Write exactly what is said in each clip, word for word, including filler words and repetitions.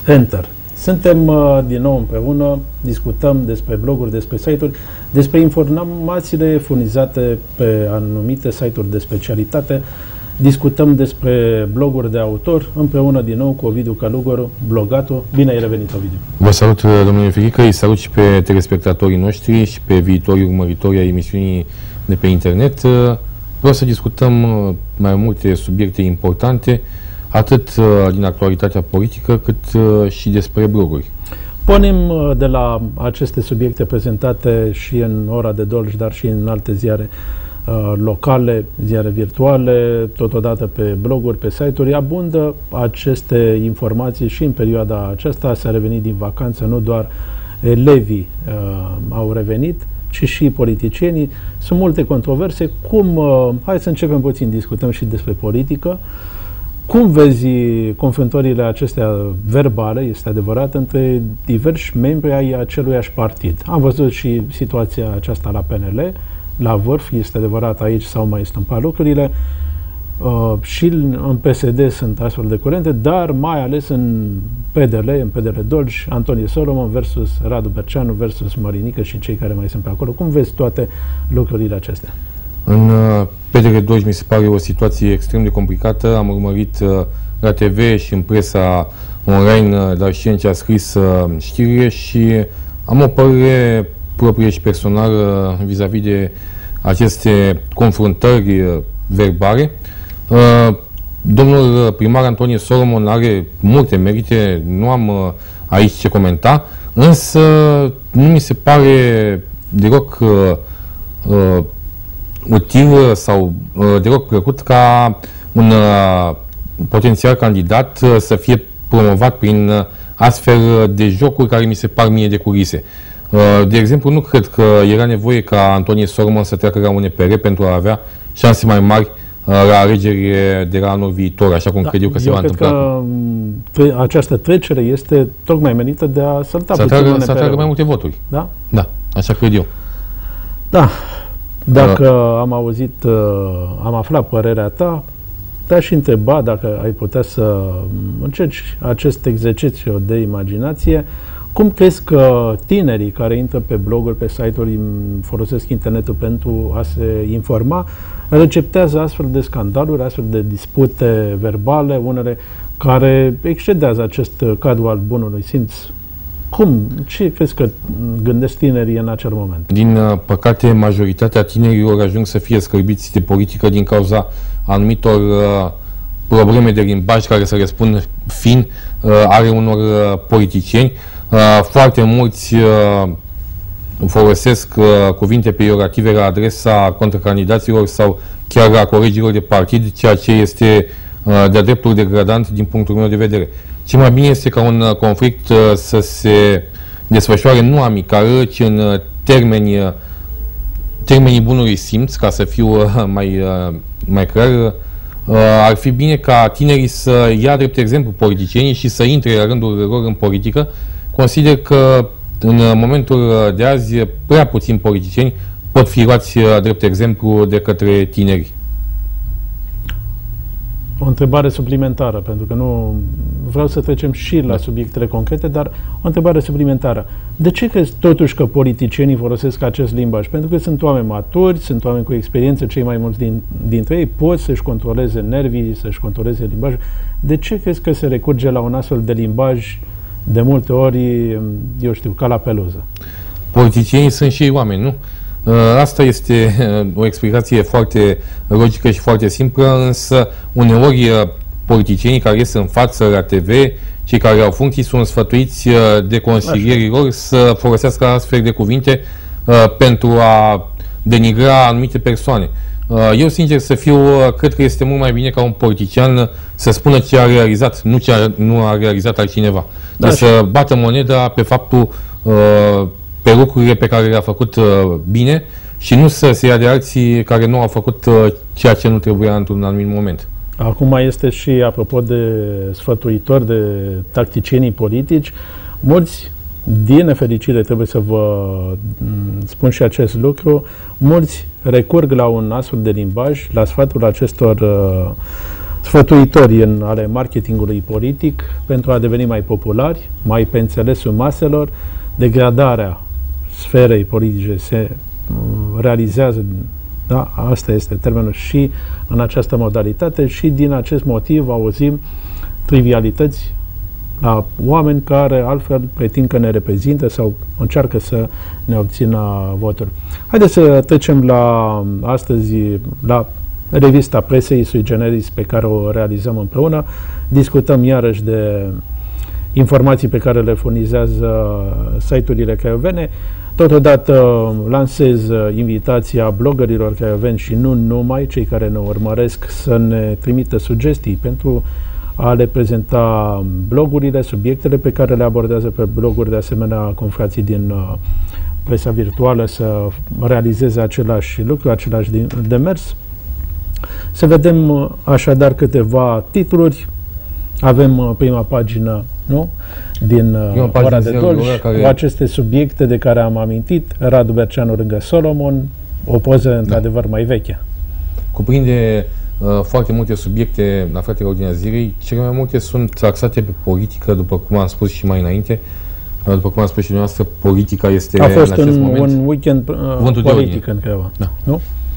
Enter. Suntem uh, din nou împreună, discutăm despre bloguri, despre site-uri, despre informațiile furnizate pe anumite site-uri de specialitate, discutăm despre bloguri de autor, împreună din nou cu Ovidiu Călugoru, blogatul. Bine ai revenit, Ovidiu! Vă salut, domnule Firică, îi salut și pe telespectatorii noștri și pe viitorii urmăritori ai emisiunii de pe internet. Vreau să discutăm mai multe subiecte importante, atât din actualitatea politică, cât și despre bloguri. Pornim de la aceste subiecte prezentate și în Ora de Dolj, dar și în alte ziare uh, locale, ziare virtuale, totodată pe bloguri, pe site-uri. Abundă aceste informații și în perioada aceasta. S-a revenit din vacanță, nu doar elevii uh, au revenit, ci și politicienii. Sunt multe controverse. Cum, uh, hai să începem puțin, discutăm și despre politică. Cum vezi confruntările acestea verbale, este adevărat, între diversi membri ai aceluiași partid? Am văzut și situația aceasta la P N L, la vârf, este adevărat, aici s-au mai stâmpat lucrurile, uh, și în P S D sunt astfel de curente, dar mai ales în P D L, în P D L Dolj, Antonie Solomon versus Radu Berceanu versus Mărinică și cei care mai sunt pe acolo. Cum vezi toate lucrurile acestea? În P D L Dolj mi se pare o situație extrem de complicată. Am urmărit la T V și în presa online, dar și în ce a scris știrile și am o părere proprie și personală vis-a-vis de aceste confruntări verbale. Domnul primar Antonie Solomon are multe merite, nu am aici ce comenta, însă nu mi se pare deloc uh, util sau uh, deloc plăcut ca un uh, potențial candidat uh, să fie promovat prin uh, astfel de jocuri care mi se par mie de culise. Uh, de exemplu, nu cred că era nevoie ca Antonie Solomon să treacă la un E P R pentru a avea șanse mai mari uh, la alegerile de la anul viitor, așa cum da, cred eu că se va întâmpla. Că această trecere este tocmai menită de a sălta să atragă, să atragă mai multe voturi. Da? Da, așa cred eu. Da. Dacă uh, am auzit, uh, am aflat părerea ta, te-aș întreba dacă ai putea să încerci acest exercițiu de imaginație. Cum crezi că tinerii care intră pe bloguri, pe site-uri, folosesc internetul pentru a se informa, receptează astfel de scandaluri, astfel de dispute verbale, unele care excedează acest cadru al bunului simț? Cum? Ce crezi că gândesc tinerii în acel moment? Din păcate, majoritatea tinerilor ajung să fie scârbiți de politică din cauza anumitor uh, probleme de limbaj care, să răspund fin, uh, are unor uh, politicieni. Uh, foarte mulți uh, folosesc uh, cuvinte peiorative la adresa contracandidaților sau chiar la colegilor de partid, ceea ce este uh, de-a dreptul degradant din punctul meu de vedere. Ce mai bine este ca un uh, conflict uh, să se desfășoare nu amical, ci în uh, termeni, uh, termenii bunului simț, ca să fiu uh, mai, uh, mai clar. Uh, ar fi bine ca tinerii să ia drept exemplu politicienii și să intre la rândul lor în politică. Consider că în momentul de azi prea puțini politicieni pot fi luați uh, drept exemplu de către tineri. O întrebare suplimentară, pentru că nu vreau să trecem și la subiectele concrete, dar o întrebare suplimentară. De ce crezi totuși că politicienii folosesc acest limbaj? Pentru că sunt oameni maturi, sunt oameni cu experiență, cei mai mulți din, dintre ei pot să-și controleze nervii, să-și controleze limbajul. De ce crezi că se recurge la un astfel de limbaj de multe ori, eu știu, ca la peluză? Politicienii sunt și ei oameni, nu? Asta este o explicație foarte logică și foarte simplă, însă uneori politicienii care ies în față la T V, cei care au funcții, sunt sfătuiți de consilierii lor să folosească astfel de cuvinte pentru a denigra anumite persoane. Eu, sincer să fiu, cred că este mult mai bine ca un politician să spună ce a realizat, nu ce a, nu a realizat altcineva. Da, dar să bată moneda pe faptul pe lucrurile pe care le-a făcut uh, bine și nu să se ia de alții care nu au făcut uh, ceea ce nu trebuia într-un anumit moment. Acum este și, apropo de sfătuitori, de tacticienii politici, mulți, din nefericire, trebuie să vă spun și acest lucru, mulți recurg la un astfel de limbaj, la sfatul acestor uh, sfătuitori în ale marketingului politic pentru a deveni mai populari, mai pe înțelesul maselor. Degradarea sferei politice se realizează, da, asta este termenul, și în această modalitate, și din acest motiv auzim trivialități la oameni care altfel pretind că ne reprezintă sau încearcă să ne obțină voturi. Haideți să trecem la astăzi la revista presei sui generis pe care o realizăm împreună. Discutăm iarăși de informații pe care le furnizează site-urile craiovene. Totodată lansez invitația bloggerilor craioveni și nu numai, cei care ne urmăresc, să ne trimită sugestii pentru a le prezenta blogurile, subiectele pe care le abordează pe bloguri, de asemenea confrații din presa virtuală să realizeze același lucru, același demers. Să vedem așadar câteva titluri. Avem prima pagină, nu? Din Ora de Dolj, care... cu aceste subiecte de care am amintit. Radu Berceanu lângă Solomon, o poză într-adevăr da. mai veche. Cuprinde uh, foarte multe subiecte aflate la ordinea zilei. Cele mai multe sunt axate pe politică, după cum am spus și mai înainte. Uh, după cum am spus și dumneavoastră, politica este A fost în acest un, moment un weekend uh, politic în Craiova. Da. Nu?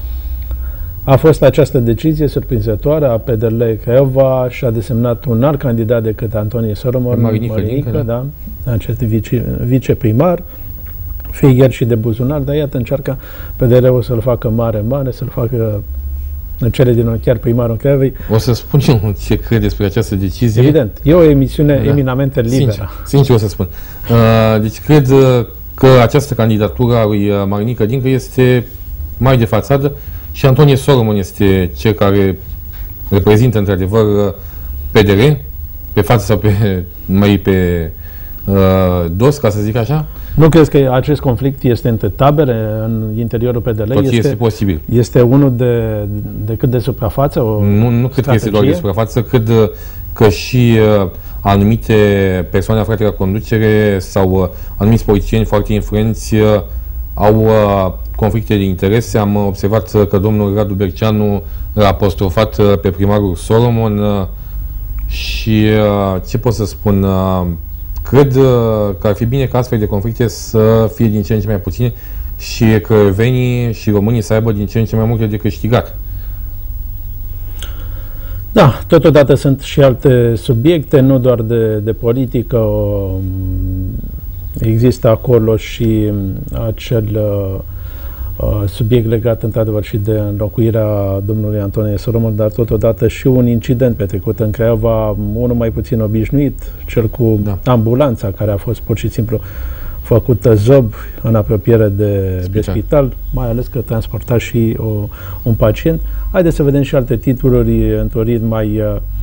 A fost această decizie surprinzătoare a P D L Craiova și a desemnat un alt candidat decât Antonie Solomon, Marinică, Marinică, da. da, acest vice, viceprimar, fie și de buzunar, dar iată încearcă P D L-ul să-l facă mare, mare, să-l facă în cele din urmă chiar primarul Craiovei. O să spun eu ce cred despre această decizie. Evident, e o emisiune da. eminamente liberă. Sincer, sincer o să spun. Uh, deci cred că această candidatură a lui Marinică Dincă este mai de fațadă și Antonie Solomon este cel care reprezintă într-adevăr P D R, pe față sau pe, mai pe uh, dos, ca să zic așa. Nu crezi că acest conflict este între tabere în interiorul P D L? Tot este, este posibil. Este unul de, de cât de suprafață? O nu nu cred că este doar de suprafață, cred că și uh, anumite persoane aflate la conducere sau uh, anumiți politicieni foarte influenți uh, au uh, conflicte de interese. Am observat că domnul Radu Berceanu a apostrofat uh, pe primarul Solomon uh, și uh, ce pot să spun... Uh, Cred că ar fi bine ca astfel de conflicte să fie din ce în ce mai puține și crăiovenii și românii să aibă din ce în ce mai multe de câștigat. Da, totodată sunt și alte subiecte, nu doar de, de politică. Există acolo și acel uh, subiect legat într-adevăr și de înlocuirea domnului Antonie Solomon, dar totodată și un incident petrecut în Craiova, unul mai puțin obișnuit, cel cu da. ambulanța care a fost pur și simplu făcută zob în apropiere de spital, de spital mai ales că transporta și o, un pacient. Haideți să vedem și alte titluri într-un ritm mai,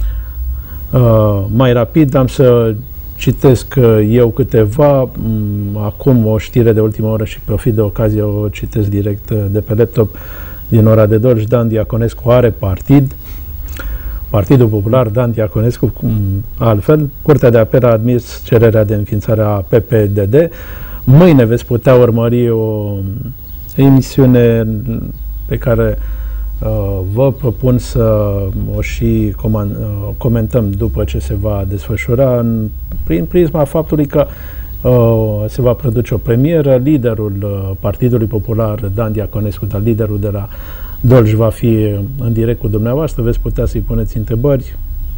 uh, mai rapid. Am să citesc eu câteva, acum o știre de ultimă oră și profit de ocazie, o citesc direct de pe laptop din Ora de Dolj. Dan Diaconescu are partid. Partidul Popular, Dan Diaconescu, altfel. Curtea de Apel a admis cererea de înființare a P P D D. Mâine veți putea urmări o emisiune pe care uh, vă propun să o și uh, comentăm după ce se va desfășura, în, prin prisma faptului că uh, se va produce o premieră. Liderul uh, Partidului Popular, Dan Diaconescu, dar liderul de la Dolj, va fi în direct cu dumneavoastră, veți putea să-i puneți întrebări,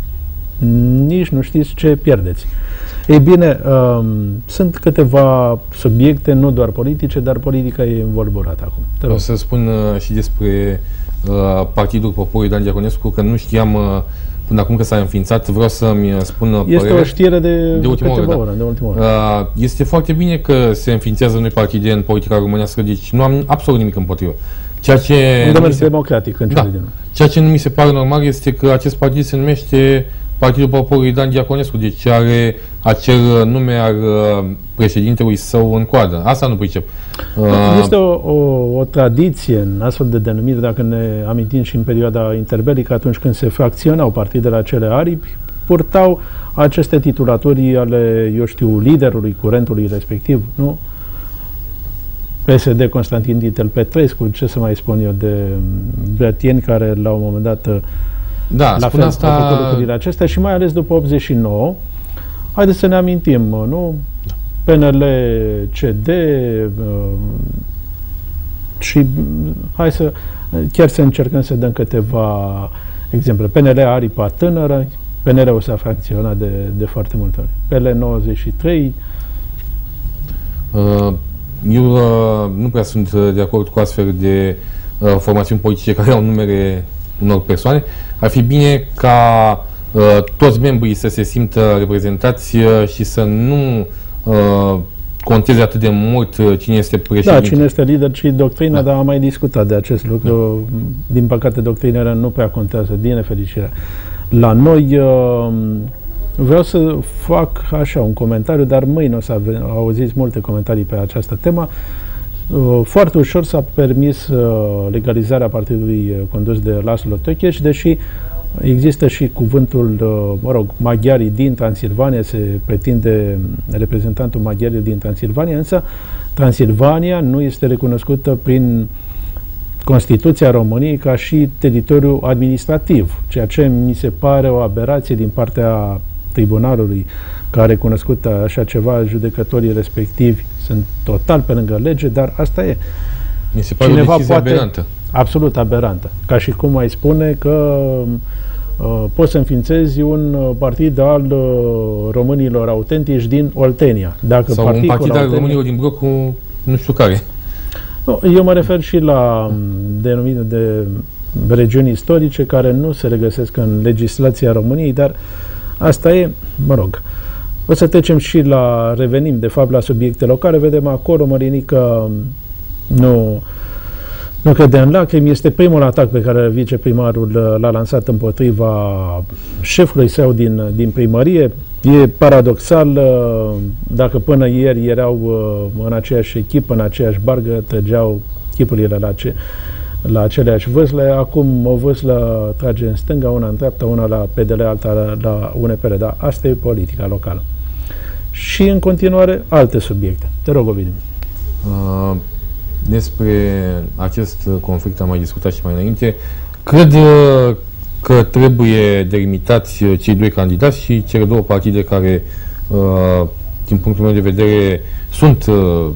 nici nu știți ce pierdeți. Ei bine, um, sunt câteva subiecte, nu doar politice, dar politica e învolburată acum. O să spun uh, și despre uh, Partidul Poporului Dan Diaconescu, că nu știam uh, până acum că s-a înființat, vreau să-mi spun uh, Este părere. O știre de, de ultimă oră, da. oră, de ultimă oră. Uh, este foarte bine că se înființează noi partide în politica românească, deci nu am absolut nimic împotrivă. Ceea ce un demers democratic în da. din Ceea ce nu mi se pare normal este că acest partid se numește Partidul Poporului Dan Diaconescu, deci are acel nume al președintelui său în coadă. Asta nu pricep. Este o, o, o tradiție în astfel de denumiri, dacă ne amintim și în perioada interbelică, atunci când se fracționau partidele acele aripi, purtau aceste titulaturi ale, eu știu, liderului curentului respectiv, nu? P S D Constantin Ditel Petrescu, ce să mai spun eu, de Brătieni, care la un moment dat Da, la spun fel asta... au făcut lucrurile acestea și mai ales după optzeci și nouă. Haideți să ne amintim, nu? P N L C D uh, și hai să chiar să încercăm să dăm câteva exemple. P N L Aripa Tânără, P N L-ul s-a fracționat de, de foarte multe ori. P L nouăzeci și trei. Uh, eu uh, nu prea sunt de acord cu astfel de uh, formațiuni politice care au numere unor persoane. Ar fi bine ca uh, toți membrii să se simtă reprezentați uh, și să nu uh, conteze atât de mult uh, cine este președinte. Da, cine este lider și doctrina, da. Dar am mai discutat de acest lucru. Da. Din păcate, doctrinele nu prea contează, din nefericire. La noi, uh, vreau să fac așa un comentariu, dar mâine o să auziți multe comentarii pe această temă. Uh, foarte ușor s-a permis uh, legalizarea partidului condus de Laszlo Tőkés, deși există și cuvântul, mă rog, maghiarii din Transilvania, se pretinde reprezentantul maghiarii din Transilvania, însă Transilvania nu este recunoscută prin Constituția României ca și teritoriu administrativ, ceea ce mi se pare o aberație din partea tribunalului care a recunoscut așa ceva, judecătorii respectivi sunt total pe lângă lege, dar asta e. Mi se pare Cineva o decizie poate, aberantă. Absolut aberantă. Ca și cum mai spune că uh, poți să înființezi un partid al uh, românilor autentici din Oltenia. Dacă sau un partid al românilor din blocul nu știu care. No, eu mă refer și la denumire de regiuni istorice care nu se regăsesc în legislația României, dar asta e, mă rog. O să trecem și la, revenim de fapt la subiecte locale, vedem acolo, Mărinică nu, nu crede în lacrimi, este primul atac pe care viceprimarul l-a lansat împotriva șefului său din, din primărie. E paradoxal, dacă până ieri erau în aceeași echipă, în aceeași bargă, trăgeau chipurile la, ce, la aceleași vâsle, acum o vâslă trage în stânga, una în dreapta, una la P D L, alta la, la U N P R, dar asta e politica locală. Și în continuare alte subiecte. Te rog, Ovidiu. Uh, despre acest conflict am mai discutat și mai înainte. Cred că trebuie delimitați cei doi candidați și cele două partide care, uh, din punctul meu de vedere, sunt uh,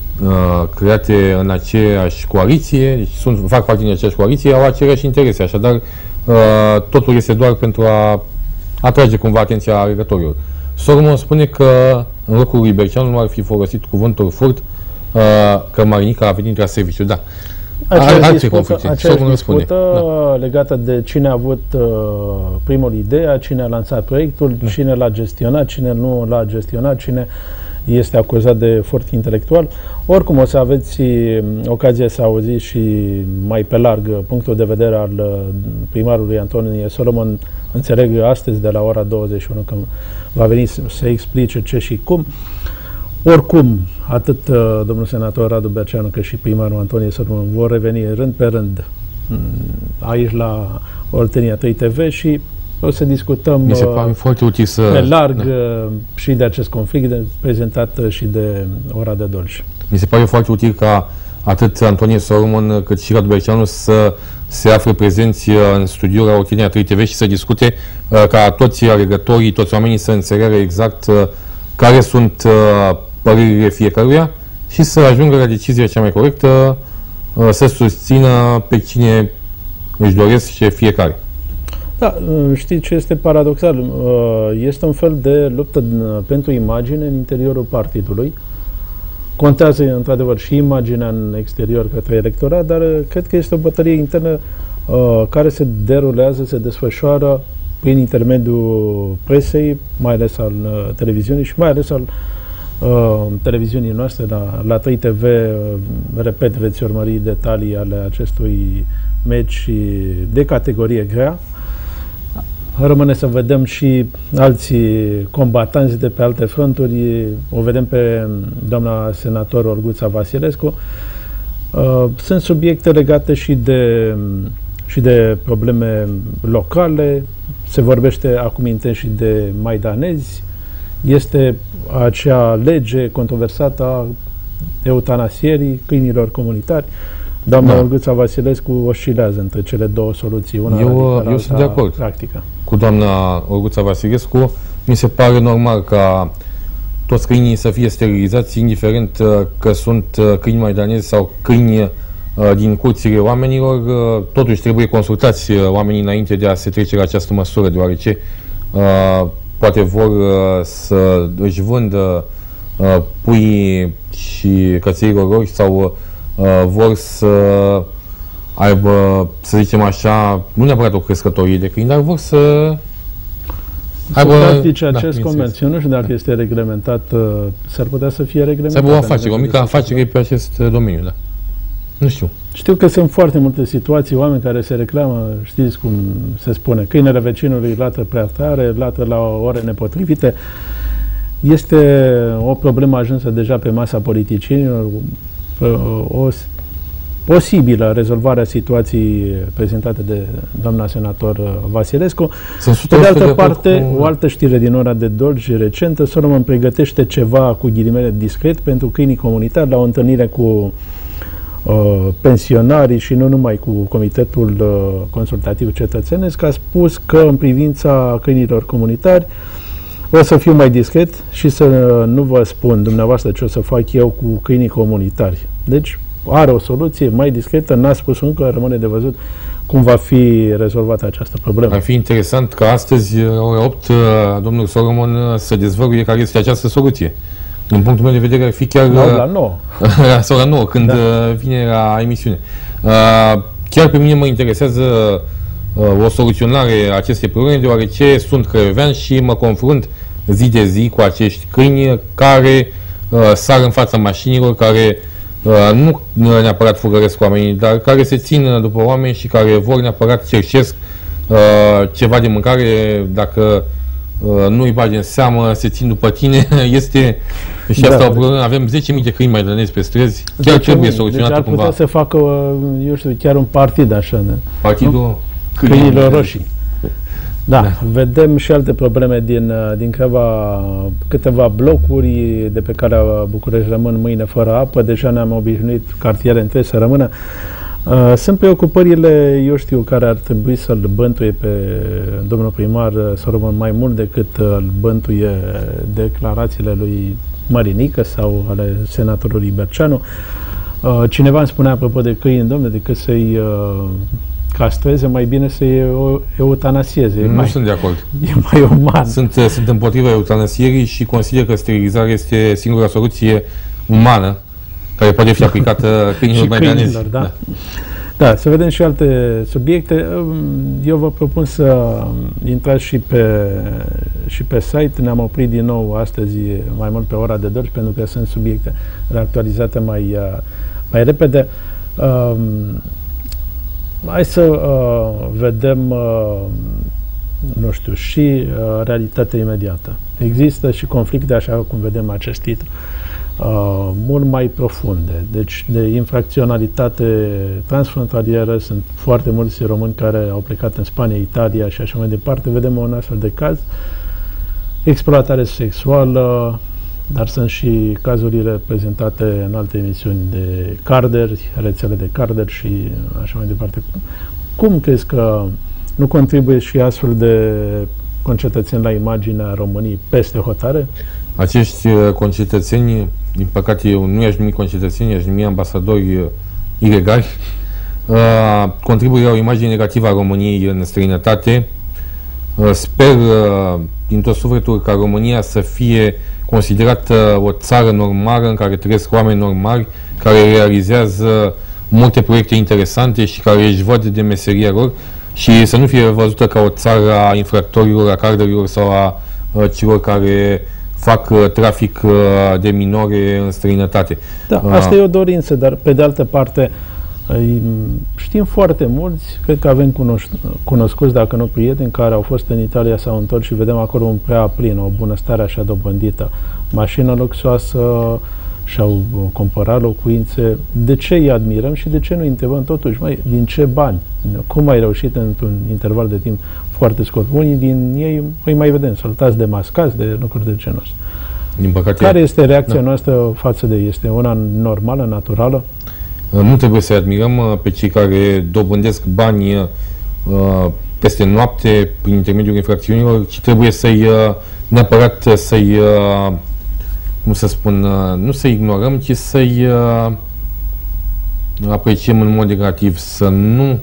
create în aceeași coaliție, deci sunt, fac parte din aceeași coaliție, au aceleași interese, așadar uh, totul este doar pentru a atrage cumva atenția alegătorilor. Sormon spune că în locul lui Berceanu nu ar fi folosit cuvântul furt, uh, că Marinica a venit la serviciu. Da. Aceeași dispută, aceeași dispută da. legată de cine a avut uh, primul ideea, cine a lansat proiectul, da. cine l-a gestionat, cine nu l-a gestionat, cine este acuzat de furt intelectual. Oricum o să aveți ocazia să auziți și mai pe larg punctul de vedere al primarului Antonie Solomon, înțeleg astăzi de la ora douăzeci și unu, când va veni să explice ce și cum. Oricum, atât uh, domnul senator Radu Berceanu cât și primarul Antonie Solomon vor reveni rând pe rând aici la Oltenia trei T V și o să discutăm Mi se pare uh, foarte util să... pe larg da. uh, și de acest conflict de, prezentat uh, și de ora de Dolj. Mi se pare foarte util ca atât Antonie Solomon cât și Radu Berceanu să se afle prezenți în studiul la Oltenia trei T V și să discute uh, ca toți alegătorii, toți oamenii să înțeleagă exact uh, care sunt uh, părerile fiecăruia și să ajungă la decizia cea mai corectă, uh, să susțină pe cine își doresc și fiecare. Da, știi ce este paradoxal? Este un fel de luptă pentru imagine în interiorul partidului. Contează, într-adevăr, și imaginea în exterior către electorat, dar cred că este o bătălie internă care se derulează, se desfășoară prin intermediul presei, mai ales al televiziunii și mai ales al televiziunii noastre, la, la trei T V, repet, veți urmări detalii ale acestui meci de categorie grea. Rămâne să vedem și alții combatanți de pe alte fronturi. O vedem pe doamna senator Olguța Vasilescu. Sunt subiecte legate și de, și de probleme locale. Se vorbește acum intens și de maidanezi. Este acea lege controversată a eutanasierii câinilor comunitari. Doamna Da. Olguța Vasilescu oscilează între cele două soluții. Una Eu, radicală, eu sunt alta de acord practică. cu doamna Olguța Vasilescu. Mi se pare normal ca toți câinii să fie sterilizați, indiferent uh, că sunt uh, câini maidanezi sau câini uh, din curțile oamenilor. Uh, totuși trebuie consultați uh, oamenii înainte de a se trece la această măsură, deoarece uh, poate vor uh, să își vândă uh, puii și cățeilor lor sau uh, vor să aibă, să zicem așa, nu neapărat o crescătorie de câini, dar vor să Să practice da, acest comerț. Eu nu știu dacă este reglementat, uh, s-ar putea să fie să reglementat. aibă o afacere, o mică afacere pe acest uh, domeniu, da. Nu știu. Știu că sunt foarte multe situații, oameni care se reclamă, știți cum se spune, câinele vecinului lată prea tare, lată la ore nepotrivite. Este o problemă ajunsă deja pe masa politicienilor, o posibilă rezolvare a situației prezentate de doamna senator Vasilescu. Sunt Pe de altă de parte, cu... o altă știre din ora de Dolj recentă, Solomon pregătește ceva cu ghilimele discret pentru câinii comunitari la o întâlnire cu uh, pensionarii și nu numai, cu Comitetul uh, Consultativ Cetățenesc. A spus că în privința câinilor comunitari o să fiu mai discret și să nu vă spun dumneavoastră ce o să fac eu cu câinii comunitari. Deci are o soluție mai discretă, n-a spus încă, rămâne de văzut cum va fi rezolvată această problemă. Ar fi interesant ca astăzi, la ora opt, domnul Solomon să dezvăluie care este această soluție. Din punctul meu de vedere, ar fi chiar... La, la nouă. sau la nouă, când da. vine la emisiune. Chiar pe mine mă interesează o soluționare a acestei probleme, deoarece sunt crăiovean și mă confrunt zi de zi cu acești câini care sar în fața mașinilor, care nu neapărat fugăresc oamenii, dar care se țin după oameni și care vor neapărat, cerșesc ceva de mâncare, dacă nu îi bagi în seamă, se țin după tine. Este și asta da, o problemă. Avem zece mii de câini maidanezi pe străzi. Chiar trebuie soluționată deci ar putea cumva. să facă, eu știu, chiar un partid așa. Partidul câinilor roșii. Da, da, vedem și alte probleme din, din Craiova, câteva blocuri de pe calea București rămân mâine fără apă, deja ne-am obișnuit cartiere întregi să rămână. Sunt preocupările, eu știu, care ar trebui să-l bântuie pe domnul primar Solomon mai mult decât îl bântuie declarațiile lui Marinică sau ale senatorului Berceanu. Cineva îmi spunea, apropo de câini, domnule, decât să-i castreze, mai bine să-i eutanasieze. Nu mai, sunt de acord. E mai uman. Sunt, sunt împotriva eutanasierii și consider că sterilizarea este singura soluție umană care poate fi aplicată câinilor maidanezi. Da. Da. Da, să vedem și alte subiecte. Eu vă propun să intrați și pe, și pe site. Ne-am oprit din nou astăzi mai mult pe ora de Dolj, pentru că sunt subiecte reactualizate mai, mai repede. Um, hai să uh, vedem, uh, nu știu, și uh, realitatea imediată. Există și conflicte, așa cum vedem acest titlu, Uh, mult mai profunde. Deci de infracționalitate transfrontalieră sunt foarte mulți români care au plecat în Spania, Italia și așa mai departe. Vedem un astfel de caz. Exploatare sexuală, dar sunt și cazurile prezentate în alte emisiuni de carderi, rețele de carderi și așa mai departe. Cum crezi că nu contribuie și astfel de concetățeni la imaginea României peste hotare? Acești concetățeni, din păcate eu nu i-aș numi concetățeni, i-aș numi ambasadori ilegali, uh, contribuie la o imagine negativă a României în străinătate. Uh, sper uh, din tot sufletul ca România să fie considerată o țară normală în care trăiesc oameni normali, care realizează multe proiecte interesante și care își văd de meseria lor și să nu fie văzută ca o țară a infractorilor, a carderilor sau a uh, celor care fac uh, trafic uh, de minore în străinătate. Da, asta uh, e o dorință, dar pe de altă parte știm foarte mulți, cred că avem cunosc- cunoscuți, dacă nu prieteni, care au fost în Italia, s-au întors și vedem acolo un prea plin, o bunăstare așa dobândită, mașină luxoasă, și-au cumpărat locuințe. De ce îi admirăm și de ce nu întrebăm totuși, mai din ce bani? Cum ai reușit într-un interval de timp foarte scurt? Unii din ei îi mai vedem, soltați de mascați, de lucruri de genul ăsta. Din păcate, care este reacția da. noastră față de ei? Este una normală, naturală? Nu trebuie să admirăm pe cei care dobândesc bani peste noapte prin intermediul infracțiunilor, ci trebuie să-i neapărat să-i, cum să spun, nu să ignorăm, ci să-i apreciem în mod negativ, să nu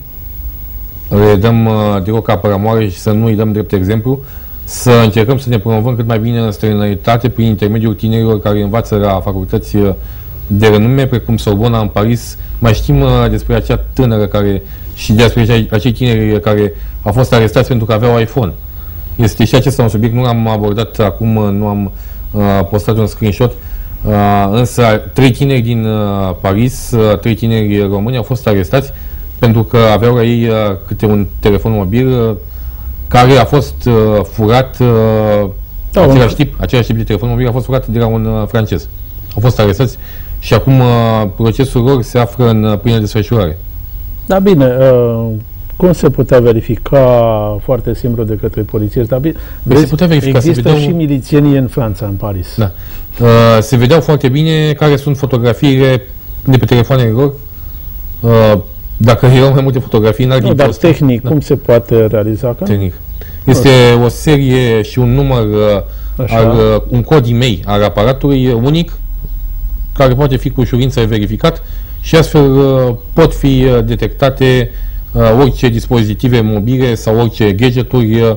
le dăm deloc apă la moare și să nu îi dăm drept exemplu, să încercăm să ne promovăm cât mai bine în străinătate prin intermediul tinerilor care învață la facultăți de renume, precum Sorbona în Paris. Mai știm despre acea tânără care, și despre acei tineri care au fost arestați pentru că aveau iPhone. Este și acesta un subiect, nu am abordat acum, nu am uh, postat un screenshot, uh, însă trei tineri din uh, Paris, uh, trei tineri români au fost arestați pentru că aveau la ei uh, câte un telefon mobil uh, care a fost uh, furat, uh, da, același, tip, același tip de telefon mobil a fost furat de la un uh, francez. Au fost arestați și acum uh, procesul lor se află în uh, plină desfășurare. Da, bine, uh, cum se putea verifica foarte simplu de către polițiști? Da, bine, vezi, se putea verifica, există se vedeau... și milițienii în Franța, în Paris. Da. Uh, se vedeau foarte bine care sunt fotografiile de pe telefoanele lor. Uh, dacă erau mai multe fotografii, n-ar nu, dar tehnic, da. Cum se poate realiza? Că? Tehnic. Este o serie și un număr, uh, al, uh, un cod e-mail al aparatului unic, care poate fi cu ușurință verificat și astfel uh, pot fi uh, detectate uh, orice dispozitive mobile sau orice gadgeturi uh,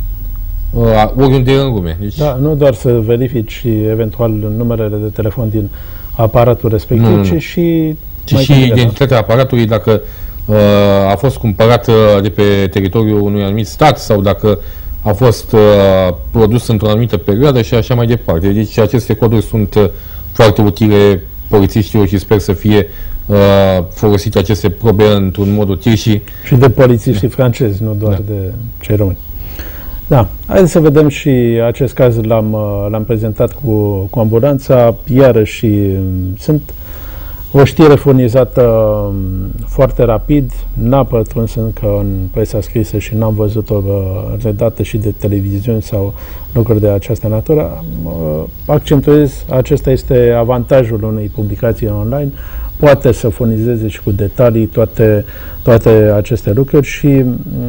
uh, oriunde în lume. Deci, da, nu doar să verifici eventual numerele de telefon din aparatul respectiv, nu, nu. ci și, ci și identitatea aparatului, dacă uh, a fost cumpărat uh, de pe teritoriul unui anumit stat sau dacă a fost uh, produs într-o anumită perioadă și așa mai departe. Deci aceste coduri sunt uh, foarte utile polițiștilor și sper să fie uh, folosite aceste probe într-un mod util și... Și de polițiștii da. francezi, nu doar da. de cei români. Da, haideți să vedem și acest caz, l-am, l-am prezentat cu, cu ambulanța, iarăși sunt o știre furnizată foarte rapid, n-a pătruns încă în presa scrisă și n-am văzut-o redată și de televiziuni sau lucruri de această natură. Accentuez, acesta este avantajul unei publicații online, poate să furnizeze și cu detalii toate, toate aceste lucruri și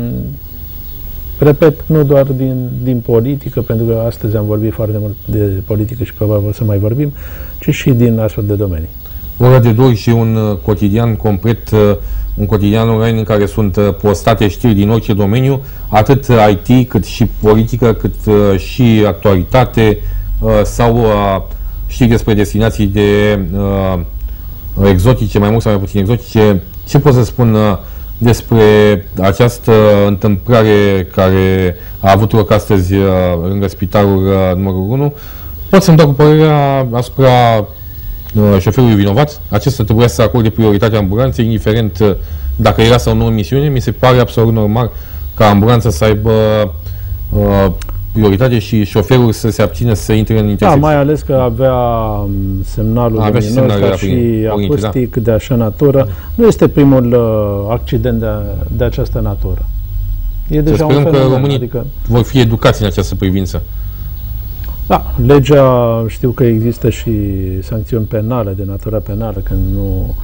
repet, nu doar din, din politică, pentru că astăzi am vorbit foarte mult de politică și probabil o să mai vorbim, ci și din astfel de domenii. Ora de doi și un cotidian complet, un cotidian online în care sunt postate știri din orice domeniu, atât I T, cât și politică, cât și actualitate sau știri despre destinații de exotice, mai mult sau mai puțin exotice. Ce pot să spun despre această întâmplare care a avut loc astăzi lângă spitalul numărul unu? Pot să-mi dau cu părerea asupra șoferului vinovat. Acesta trebuia să acorde prioritatea ambulanței, indiferent dacă era sau nu în misiune. Mi se pare absolut normal ca ambulanța să aibă uh, prioritate și șoferul să se abțină să intre în intersecție. Da, mai ales că avea semnalul avea luminos, dar și acustic da. de așa natură. Da. Nu este primul uh, accident de, de această natură. E deja să sperăm că românii adică... vor fi educați în această privință. Da, legea, știu că există și sancțiuni penale, de natură penală, când nu,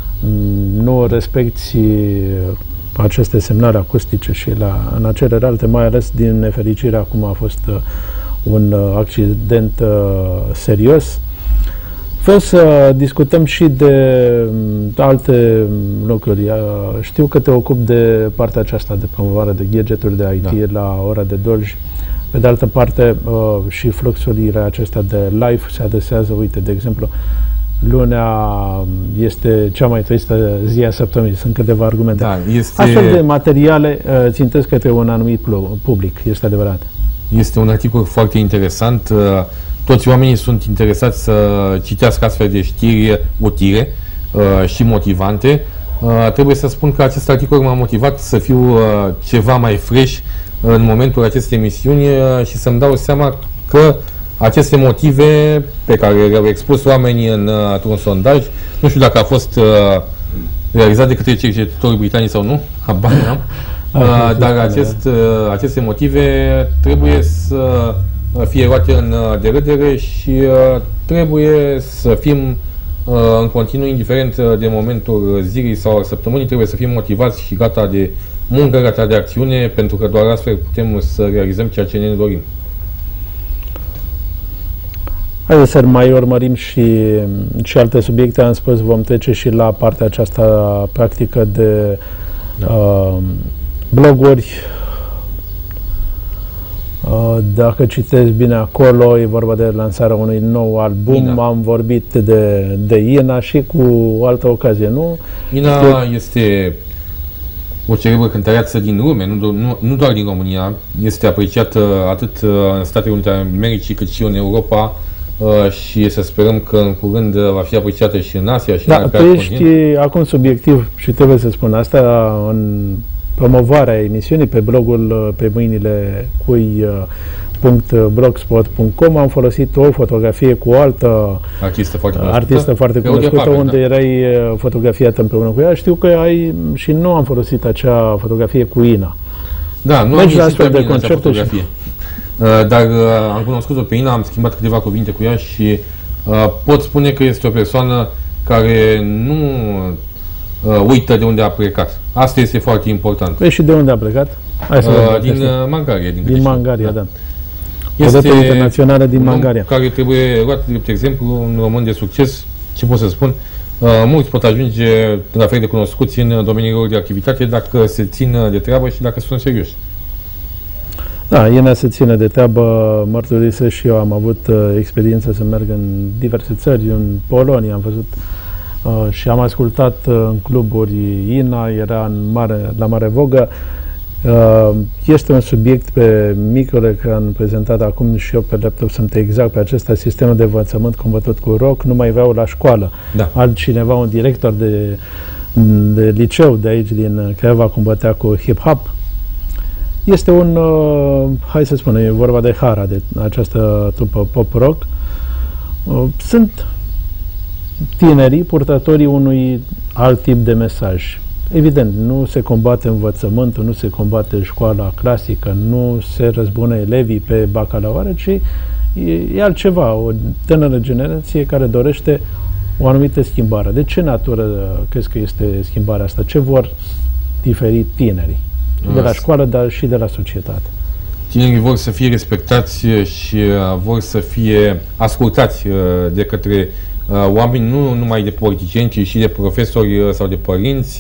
nu respecti aceste semnale acustice și la, în acele alte, mai ales din nefericire, acum a fost un accident serios. Vreau să discutăm și de alte lucruri. Știu că te ocupi de partea aceasta de promovare de gadgeturi de I T da. la ora de Dolj. Pe de altă parte, uh, și fluxurile acestea de live se adresează, uite, de exemplu, lunea este cea mai tristă zi a săptămânii, sunt câteva argumente. Da, este... Astfel de materiale uh, țintesc către un anumit public, este adevărat. Este un articol foarte interesant. Uh, toți oamenii sunt interesați să citească astfel de știri utile uh, și motivante. Uh, trebuie să spun că acest articol m-a motivat să fiu uh, ceva mai fresh în momentul acestei emisiuni și să-mi dau seama că aceste motive pe care le-au expus oamenii în, într-un sondaj, nu știu dacă a fost uh, realizat de către cercetători britanici sau nu, habar n-am, uh, dar acest, uh, aceste motive trebuie să fie luate în derâdere și uh, trebuie să fim în continuu, indiferent de momentul zilei sau al săptămânii, trebuie să fim motivați și gata de muncă, gata de acțiune, pentru că doar astfel putem să realizăm ceea ce ne dorim. Haideți să mai urmărim și, și alte subiecte. Am spus, vom trece și la partea aceasta practică de da. uh, bloguri. Uh, dacă citesc bine acolo, e vorba de lansarea unui nou album. Ina. Am vorbit de, de Ina și cu altă ocazie, nu? Ina este, este o celebră cântăreață din lume, nu, nu, nu doar din România. Este apreciată atât în Statele Unite ale Americii, cât și în Europa. Uh, și să sperăm că în curând va fi apreciată și în Asia și da, în tu ești continent. Acum subiectiv și trebuie să spun asta în promovarea emisiunii pe blogul pe mâinile cui punct blogspot punct com. Am folosit o fotografie cu o altă artistă foarte cunoscută, artistă foarte cunoscută Pavel, unde da. erai fotografiat împreună cu ea. Știu că ai și nu am folosit acea fotografie cu Ina. Da, nu am astfel de concepte și... Dar uh, am cunoscut-o pe Ina, am schimbat câteva cuvinte cu ea și uh, pot spune că este o persoană care nu uh, uită de unde a plecat. Asta este foarte important. Păi și de unde a plecat? Hai să uh, din uh, Mangaria. Din, din Mangaria, da. da. Este internațională din Mangaria. Care trebuie luat de exemplu un român de succes, ce pot să spun, uh, mulți pot ajunge la fel de cunoscuți în domeniul lor de activitate dacă se țin de treabă și dacă sunt serioși. Da, Ina se ține de treabă, mărturisesc și eu am avut uh, experiența să merg în diverse țări, în Polonia am văzut uh, și am ascultat uh, în cluburi Ina, era în mare, la mare vogă. Uh, este un subiect pe micul ecran prezentat acum și eu pe laptop, sunt exact pe acesta, sistemul de învățământ combătut cu rock, nu mai vreau la școală. Da. Altcineva, un director de, de liceu de aici din Craiova, combătea cu hip-hop. Este un, uh, hai să spunem, e vorba de Hara, de această trupă pop-rock. Uh, sunt tinerii, purtătorii unui alt tip de mesaj. Evident, nu se combate învățământul, nu se combate școala clasică, nu se răzbună elevii pe bacalaureat, ci e, e altceva, o tânără generație care dorește o anumită schimbare. De ce natură crezi că este schimbarea asta? Ce vor diferi tinerii? De la școală, dar și de la societate. Tinerii vor să fie respectați și vor să fie ascultați de către oameni, nu numai de politicieni, ci și de profesori sau de părinți.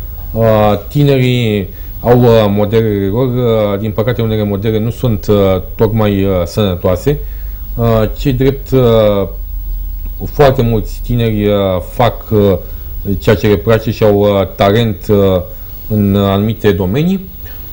Tinerii au modelele lor, din păcate unele modele nu sunt tocmai sănătoase. Cei drept, foarte mulți tineri fac ceea ce le place și au talent în anumite domenii.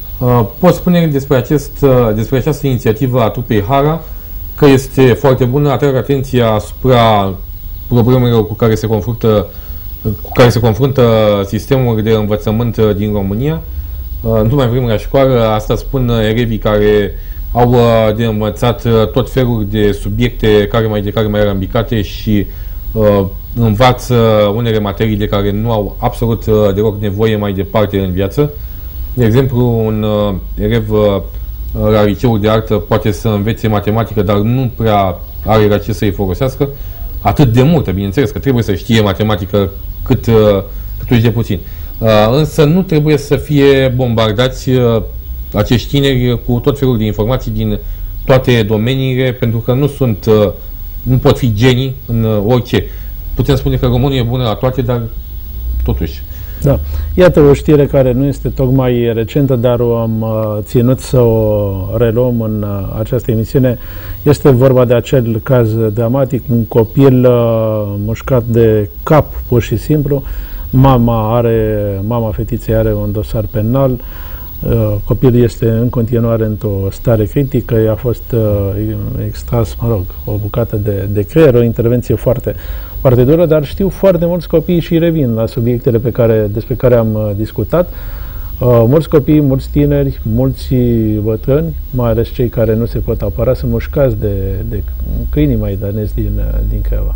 Pot spune despre, acest, despre această inițiativă a trupei Hara că este foarte bună, atrag atenția asupra problemelor cu care se confruntă, cu care se confruntă sistemul de învățământ din România. Nu mai vrem la școală, asta spun elevii care au de învățat tot felul de subiecte care mai de care mai arambicate și uh, învață unele materii de care nu au absolut uh, deloc nevoie mai departe în viață. De exemplu, un uh, elev uh, la liceul de artă poate să învețe matematică, dar nu prea are la ce să-i folosească atât de multă, bineînțeles că trebuie să știe matematică cât, uh, cât uși de puțin. Uh, însă nu trebuie să fie bombardați uh, acești tineri cu tot felul de informații din toate domeniile, pentru că nu sunt, uh, nu pot fi genii în uh, orice. Putem spune că România e bună la toate, dar totuși. Da. Iată o știre care nu este tocmai recentă, dar o am uh, ținut să o reluăm în uh, această emisiune. Este vorba de acel caz dramatic, un copil uh, mușcat de cap, pur și simplu. Mama are, mama fetiței are un dosar penal. Uh, copilul este în continuare într-o stare critică. I-a fost uh, extras, mă rog, o bucată de, de creier, o intervenție foarte, foarte dură, dar știu foarte mulți copii și revin la subiectele pe care, despre care am uh, discutat. Uh, mulți copii, mulți tineri, mulți bătrâni, mai ales cei care nu se pot apăra, sunt mușcați de, de câinii maidanezi din, din Craiova.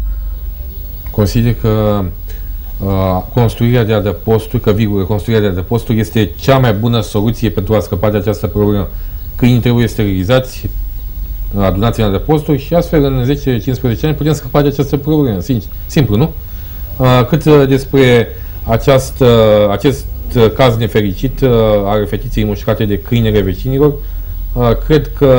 Consider că Uh, construirea de adăposturi, că virgulă, construirea de adăposturi este cea mai bună soluție pentru a scăpa de această problemă. Câinii trebuie sterilizați, adunați în adăposturi și astfel în zece cincisprezece ani putem scăpa de această problemă. Simplu, nu? Cât despre această, acest caz nefericit al fetiței mușcate de câinele vecinilor, cred că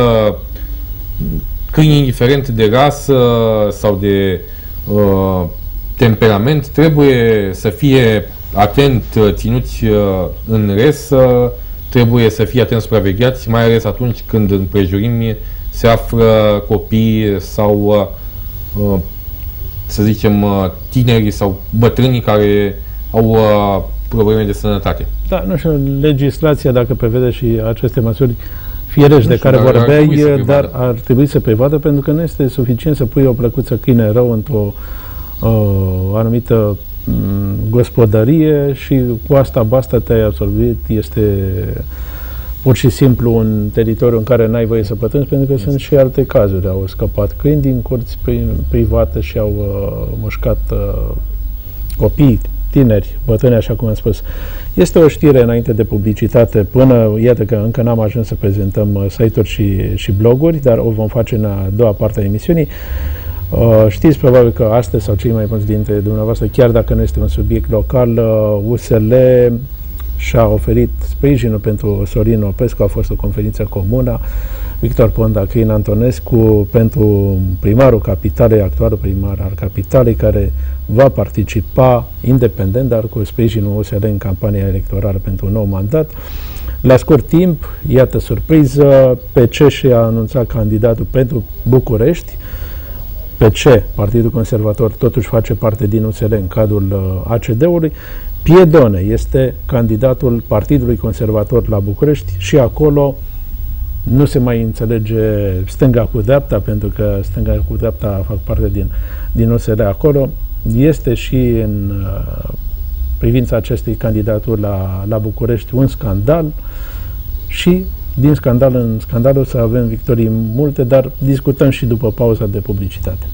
câinii, indiferent de rasă sau de uh, temperament, trebuie să fie atent ținuți uh, în res, uh, trebuie să fie atent supravegheați, mai ales atunci când în prejurimi se află copii sau, uh, să zicem, uh, tineri sau bătrâni care au uh, probleme de sănătate. Da, nu știu, legislația, dacă prevede și aceste măsuri firești de care dar vorbeai, ar dar ar trebui să prevadă, pentru că nu este suficient să pui o plăcuță câine rău într-o uh, anumită um, gospodărie și cu asta basta, te-ai absorbit, este pur și simplu un teritoriu în care n-ai voie să pătrunzi, pentru că este. Sunt și alte cazuri. Au scăpat câini din curți private și au uh, mușcat uh, copii, tineri, bătrâni, așa cum am spus. Este o știre înainte de publicitate, până, iată că încă n-am ajuns să prezentăm uh, site-uri și, și bloguri, dar o vom face în a doua parte a emisiunii. Uh, știți probabil că astăzi, sau cei mai mulți dintre dumneavoastră, chiar dacă nu este un subiect local, uh, U S L și-a oferit sprijinul pentru Sorin Opescu, a fost o conferință comună, Victor Ponta, Crin Antonescu, pentru primarul capitalei, actualul primar al capitalei, care va participa independent, dar cu sprijinul U S L în campania electorală pentru un nou mandat. La scurt timp, iată surpriză, P C și-a anunțat candidatul pentru București. P C, Partidul Conservator, totuși face parte din U S L în cadrul A C D-ului. Piedone este candidatul Partidului Conservator la București și acolo nu se mai înțelege stânga cu dreapta, pentru că stânga cu dreapta fac parte din, din U S L acolo. Este și în uh, privința acestei candidaturi la, la București un scandal și din scandal în scandal o să avem victorii multe, dar discutăm și după pauza de publicitate.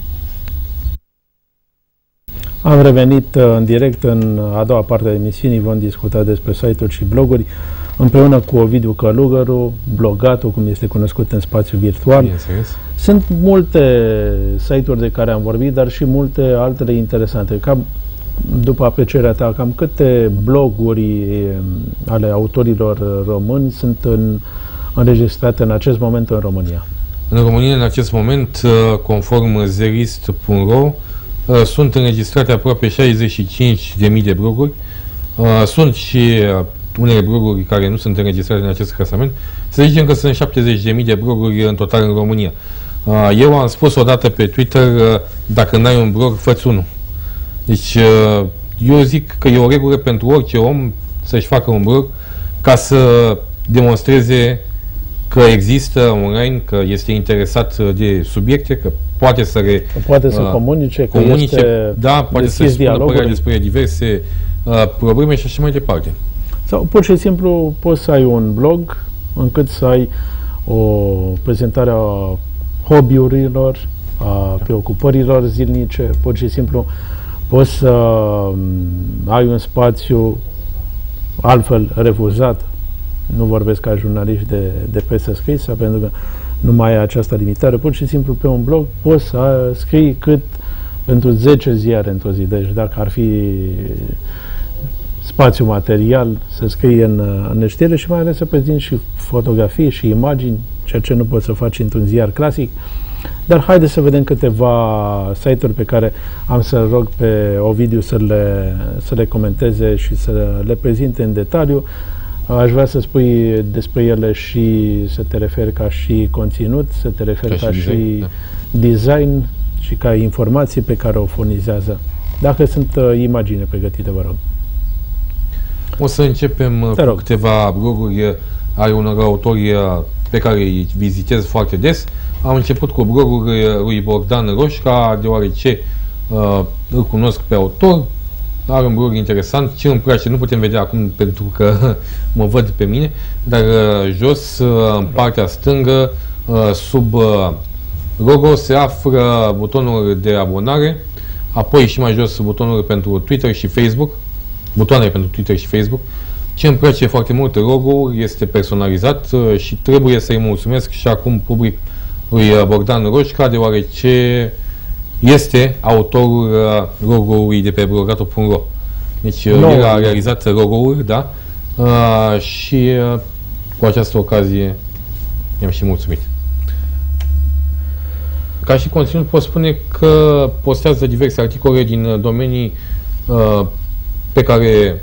Am revenit uh, în direct în a doua parte a emisiunii, vom discuta despre site-uri și bloguri împreună cu Ovidiu Călugăru, blogatul, cum este cunoscut în spațiu virtual. Yes, yes. Sunt multe site-uri de care am vorbit, dar și multe altele interesante. Cam, după aprecierea ta, cam câte bloguri ale autorilor români sunt în, înregistrate în acest moment în România? În România, în acest moment, conform zerist punct ro, sunt înregistrate aproape șaizeci și cinci de mii de bloguri. Sunt și unele bloguri care nu sunt înregistrate în acest clasament. Să zicem că sunt șaptezeci de mii de bloguri în total în România. Eu am spus odată pe Twitter, dacă n-ai un blog, fă-ți unul. Deci eu zic că e o regulă pentru orice om să-și facă un blog ca să demonstreze că există online, că este interesat de subiecte, că poate să re, că poate să uh, comunice, că comunice, este da, poate să spună părerea despre diverse uh, probleme și așa mai departe. Sau pur și simplu poți să ai un blog încât să ai o prezentare a hobby-urilor, a preocupărilor zilnice, pur și simplu poți să ai un spațiu altfel refuzat. Nu vorbesc ca jurnaliști de, de presă scrisă, pentru că nu mai ai această limitare. Pur și simplu pe un blog poți să scrii cât pentru zece ziare într-o zi. Deci dacă ar fi spațiu material, să scrii în, în știre și mai ales să prezinți și fotografii și imagini, ceea ce nu poți să faci într-un ziar clasic. Dar haideți să vedem câteva site-uri pe care am să rog pe Ovidiu să le, să le comenteze și să le prezinte în detaliu. Aș vrea să spui despre ele și să te referi ca și conținut, să te referi ca, ca și, design, și da. design și ca informații pe care o furnizează. Dacă sunt uh, imagine pregătite, vă rog. O să începem te cu rog. câteva bloguri ale unor autori pe care îi vizitez foarte des. Am început cu blogul lui Bogdan Roșca, deoarece uh, îl cunosc pe autor. Are un blog interesant, ce îmi place, nu putem vedea acum pentru că mă văd pe mine, dar uh, jos, uh, în partea stângă, uh, sub uh, logo, se află butonul de abonare, apoi și mai jos butonul pentru Twitter și Facebook, butoanele pentru Twitter și Facebook. Ce îmi place foarte mult, logo este personalizat uh, și trebuie să-i mulțumesc și acum public lui Bogdan Roșca, deoarece este autorul uh, logo-ului de pe blogator punct ro. Deci uh, no. el a realizat logo-uri, da? Uh, și uh, cu această ocazie i-am și mulțumit. Ca și conținut pot spune că postează diverse articole din domenii uh, pe care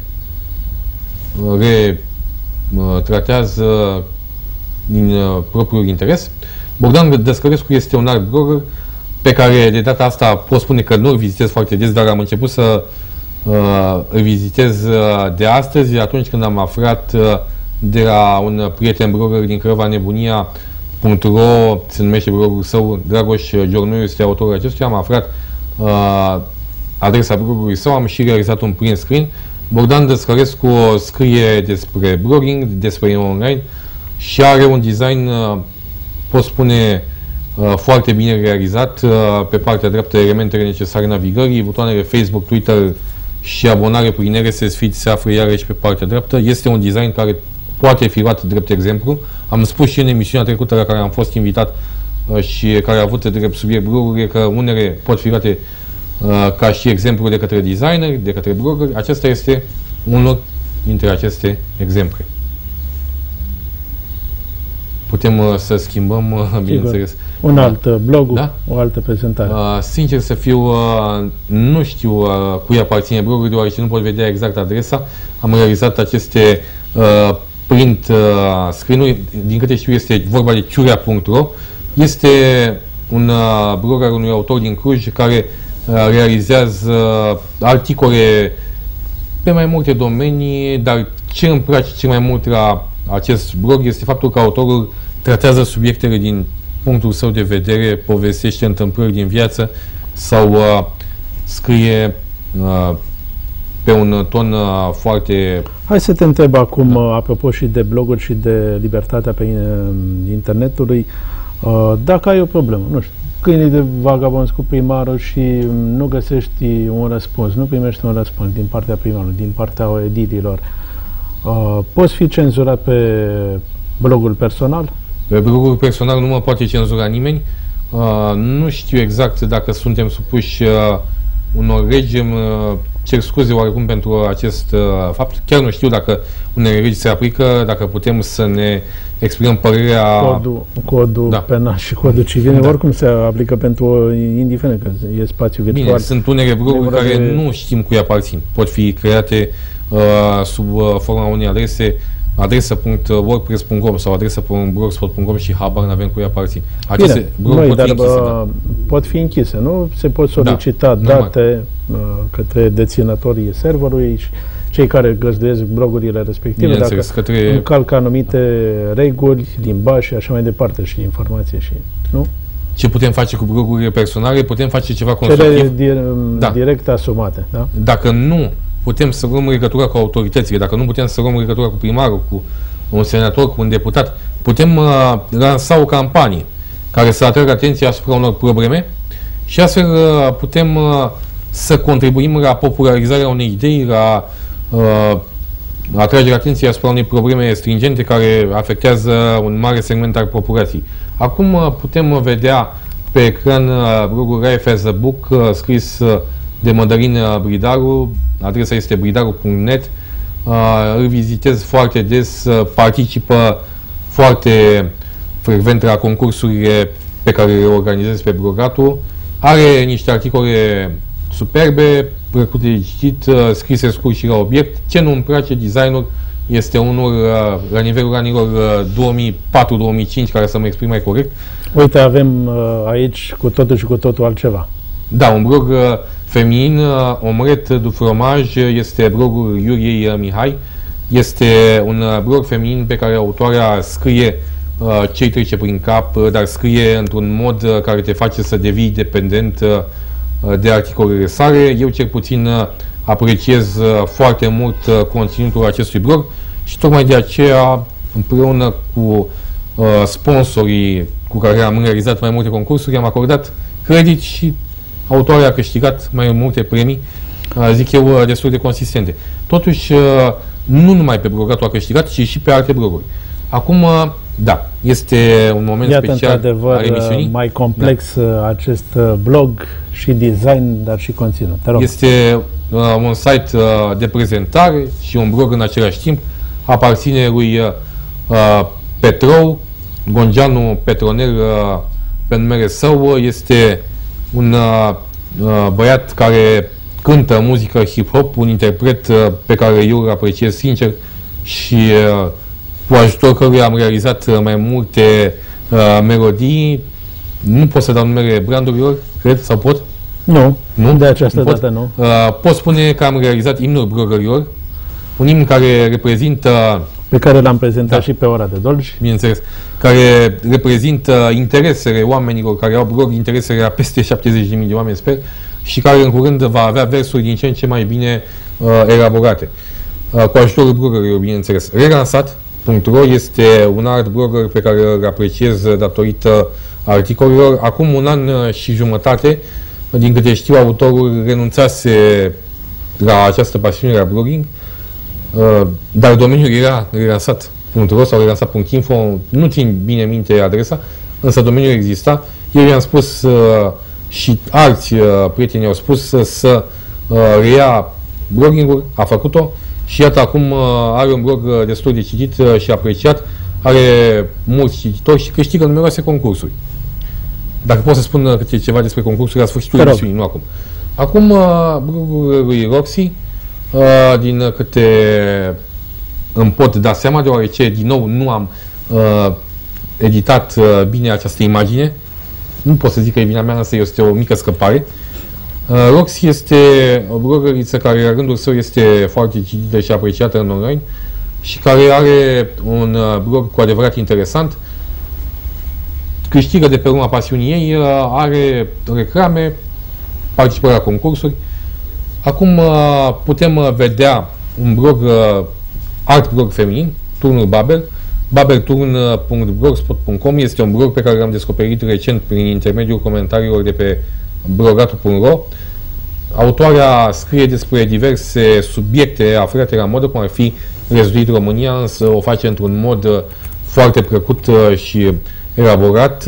le uh, tratează din uh, propriul interes. Bogdan Dăscărescu este un art blogger pe care de data asta pot spune că nu îl vizitez foarte des, dar am început să uh, îl vizitez uh, de astăzi, atunci când am aflat uh, de la un prieten blogger din Craiova, nebunia punct ro, se numește blogul său, Dragoș Giornoiu este autorul acestuia, am aflat uh, adresa blogului său, am și realizat un print screen. Bogdan Dăscărescu scrie despre blogging, despre online și are un design, uh, pot spune, uh, foarte bine realizat. Uh, pe partea dreaptă, elementele necesare navigării, butoanele Facebook, Twitter și abonare prin R S S feed se află iarăși pe partea dreaptă. Este un design care poate fi luat drept exemplu. Am spus și în emisiunea trecută la care am fost invitat uh, și care a avut drept subiect blogurile că unele pot fi luate uh, ca și exemplu de către designeri, de către blogger. Acesta este unul dintre aceste exemple. Putem uh, să schimbăm, uh, bineînțeles. Un alt uh, blog, da? O altă prezentare. Uh, sincer să fiu, uh, nu știu uh, cui aparține blogul, deoarece nu pot vedea exact adresa. Am realizat aceste uh, print uh, screen-uri, din câte știu este vorba de ciurea punct ro. Este un uh, blog al unui autor din Cluj care uh, realizează uh, articole pe mai multe domenii, dar ce îmi place cel mai mult la acest blog este faptul că autorul tratează subiectele din punctul său de vedere, povestește întâmplări din viață sau uh, scrie uh, pe un ton uh, foarte... Hai să te întreb acum, da. apropo și de bloguri și de libertatea pe internetului, uh, dacă ai o problemă, nu știu, câinii de vagabonzi cu primarul și nu găsești un răspuns, nu primești un răspuns din partea primarului, din partea edililor, uh, poți fi cenzurat pe blogul personal? Pe blogul personal nu mă poate cenzura nimeni. Uh, nu știu exact dacă suntem supuși uh, unor legi. Uh, cer scuze oarecum pentru acest uh, fapt. Chiar nu știu dacă unele legi se aplică, dacă putem să ne exprimăm părerea... Codul, codul da. penal și codul civil, da. oricum se aplică pentru, indiferent că e spațiu virtual. Bine, sunt unele bloguri care de... nu știm cui aparțin. Pot fi create uh, sub uh, forma unei adrese adresa punct wordpress punct com sau adresa punct blogspot punct com și habar n-avem cui aparțin. Aceste bloguri pot fi închise, da. pot fi închise, nu? Se pot solicita da, date uh, către deținătorii serverului și cei care găzduiesc blogurile respective, dacă către... încalcă anumite reguli, limbaj și așa mai departe și informație și, nu? Ce putem face cu blogurile personale? Putem face ceva constructiv. Cele da. direct asumate, da? Dacă nu putem să luăm legătura cu autoritățile, dacă nu putem să luăm legătura cu primarul, cu un senator, cu un deputat, putem uh, lansa o campanie care să atragă atenția asupra unor probleme și astfel uh, putem uh, să contribuim la popularizarea unei idei, la uh, atragerea atenției asupra unei probleme stringente care afectează un mare segment al populației. Acum uh, putem vedea pe ecran uh, blogul Life as a Book, uh, scris uh, de Mădălin Bridaru, adresa este bridaru punct net, uh, îl vizitez foarte des, uh, participă foarte frecvent la concursurile pe care le organizez pe blogatul, are niște articole superbe, plăcute de citit, uh, scrise scurt și la obiect. Ce nu îmi place, designul, este unul uh, la nivelul anilor uh, două mii patru două mii cinci, care să mă exprim mai corect. Uite, avem uh, aici cu totul și cu totul altceva. Da, un blog uh, feminin, uh, Omret du Fromaj, este blogul Iuriei uh, Mihai. Este un uh, blog feminin pe care autoarea scrie uh, ce-i trece prin cap, uh, dar scrie într-un mod uh, care te face să devii dependent uh, de articolele sale. Eu cel puțin uh, apreciez uh, foarte mult uh, conținutul acestui blog și tocmai de aceea, împreună cu uh, sponsorii cu care am realizat mai multe concursuri, am acordat credit și autoarea a câștigat mai multe premii, zic eu, destul de consistente. Totuși, nu numai pe blogatul a câștigat, ci și pe alte bloguri. Acum, Da, este un moment Iată, special într-adevăr, al emisiunii. mai complex da. acest blog și design, dar și conținut. Te rog. Este uh, un site uh, de prezentare și un blog în același timp. Aparține lui uh, Petrou, Gongeanu Petronel uh, pe numele său. Este un uh, băiat care cântă muzică hip-hop, un interpret uh, pe care eu îl apreciez sincer și uh, cu ajutorul căruia am realizat uh, mai multe uh, melodii. Nu pot să dau numele brandurilor, cred, sau pot? Nu, nu? de această pot? dată nu. Uh, pot spune că am realizat imnul blogărilor, un imn care reprezintă... Pe care l-am prezentat da. și pe Ora de Dolj. Bineînțeles, care reprezintă interesele oamenilor care au blog, interesele a peste șaptezeci de mii de oameni, sper, și care în curând va avea versuri din ce în ce mai bine uh, elaborate. Uh, cu ajutorul blogărilor, bineînțeles. Relansat punct ro este un alt blogger pe care îl apreciez datorită articolelor. Acum un an și jumătate, din câte știu, autorul renunțase la această pasiune la blogging, uh, dar domeniul era relansat punct ro sau relansat punct info, nu țin bine minte adresa, însă domeniul exista. Eu i-am spus uh, și alți uh, prieteni au spus să, să uh, reia blogging-ul, a făcut-o și iată acum uh, are un blog uh, destul de citit uh, și apreciat, are mulți cititori și câștigă numeroase concursuri. Dacă pot să spun uh, câte ceva despre concursuri la sfârșitul emisiunii, nu acum. Acum uh, blogul lui Roxy, uh, din câte îmi pot da seama, deoarece din nou nu am uh, editat uh, bine această imagine. Nu pot să zic că e vina mea, însă este o mică scăpare. Uh, Roxy este o blogăriță care, la rândul său, este foarte citită și apreciată în online și care are un uh, blog cu adevărat interesant. Câștigă de pe urma pasiunii ei, uh, are reclame, participă la concursuri. Acum uh, putem uh, vedea un blog, uh, alt blog feminin, Turnul Babel, babelturn punct blogspot punct com, este un blog pe care l-am descoperit recent prin intermediul comentariilor de pe blogatul punct ro. Autoarea scrie despre diverse subiecte aflate la modă, cum ar fi Răzduit România, însă o face într-un mod foarte plăcut și elaborat.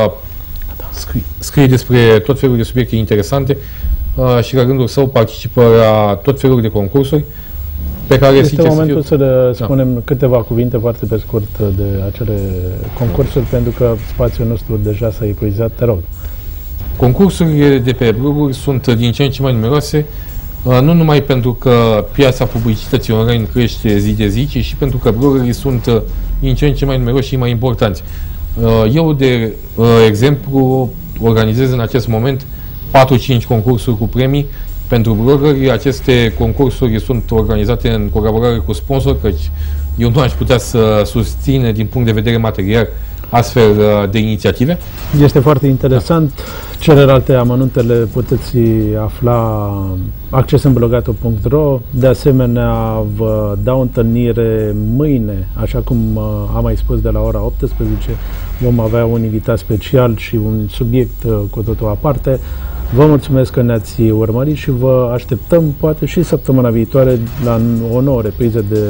Scrie, scrie despre tot felul de subiecte interesante și la rândul său participă la tot felul de concursuri pe care, este sincer, momentul să, să le spunem da. câteva cuvinte foarte pe scurt de acele concursuri, pentru că spațiul nostru deja s-a epuizat. Te rog. Concursurile de pe bloguri sunt din ce în ce mai numeroase, nu numai pentru că piața publicității online crește zi de zi, ci și pentru că bloggerii sunt din ce în ce mai numeroși și mai importanți. Eu, de exemplu, organizez în acest moment patru-cinci concursuri cu premii pentru bloggeri. Aceste concursuri sunt organizate în colaborare cu sponsori, căci eu nu aș putea să susțin din punct de vedere material astfel de inițiative. Este foarte interesant. Da. Celelalte amănuntele puteți afla accesând blogatul punct ro. De asemenea, vă dau întâlnire mâine, așa cum am mai spus, de la ora optsprezece. Vom avea un invitat special și un subiect cu totul aparte. Vă mulțumesc că ne-ați urmărit și vă așteptăm poate și săptămâna viitoare la o nouă repriză de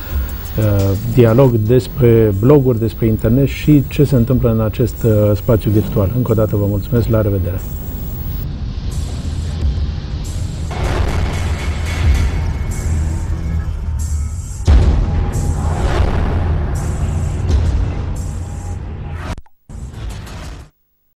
uh, dialog despre bloguri, despre internet și ce se întâmplă în acest uh, spațiu virtual. Încă o dată vă mulțumesc, la revedere!